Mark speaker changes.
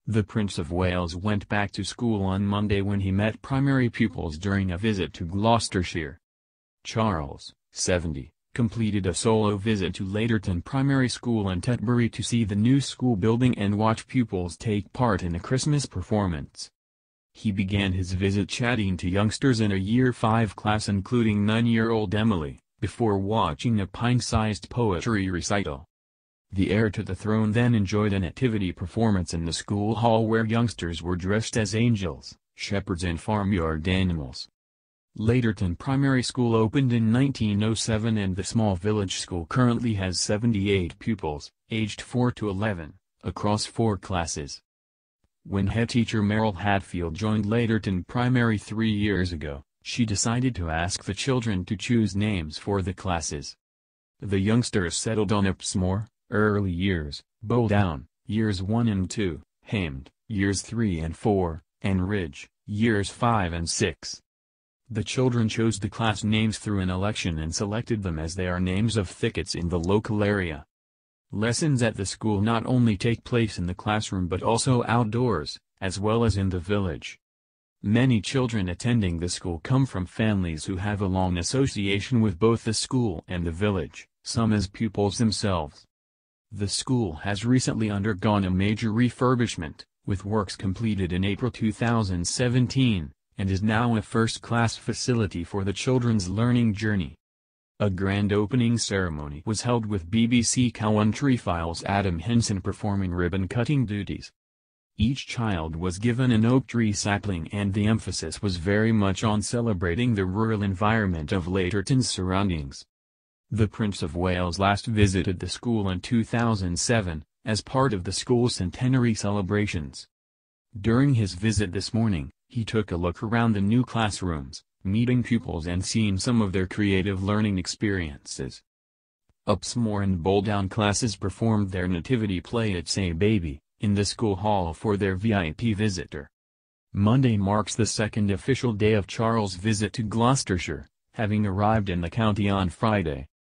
Speaker 1: The Prince of Wales went back to school on Monday when he met primary pupils during a visit to Gloucestershire. Charles, 70, completed a solo visit to Laterton Primary School in Tetbury to see the new school building and watch pupils take part in a Christmas performance. He began his visit chatting to youngsters in a Year 5 class including 9-year-old Emily, before watching a pint-sized poetry recital. The heir to the throne then enjoyed a nativity performance in the school hall where youngsters were dressed as angels, shepherds and farmyard animals. Laterton Primary School opened in 1907 and the small village school currently has 78 pupils, aged 4 to 11, across 4 classes. When head teacher Meryl Hadfield joined Laterton Primary 3 years ago, she decided to ask the children to choose names for the classes. The youngsters settled on Upsmore, Early Years, Bowdown, Years 1 and 2, Hamed, Years 3 and 4, and Ridge, Years 5 and 6. The children chose the class names through an election and selected them as they are names of thickets in the local area. Lessons at the school not only take place in the classroom but also outdoors, as well as in the village. Many children attending the school come from families who have a long association with both the school and the village, some as pupils themselves. The school has recently undergone a major refurbishment, with works completed in April 2017, and is now a first-class facility for the children's learning journey. A grand opening ceremony was held with BBC Countryfile's Adam Henson performing ribbon-cutting duties. Each child was given an oak tree sapling and the emphasis was very much on celebrating the rural environment of Laterton's surroundings. The Prince of Wales last visited the school in 2007, as part of the school's centenary celebrations. During his visit this morning, he took a look around the new classrooms, meeting pupils and seeing some of their creative learning experiences. Upsmore and Bowdown classes performed their nativity play at Say Baby, in the school hall for their VIP visitor. Monday marks the second official day of Charles' visit to Gloucestershire, having arrived in the county on Friday.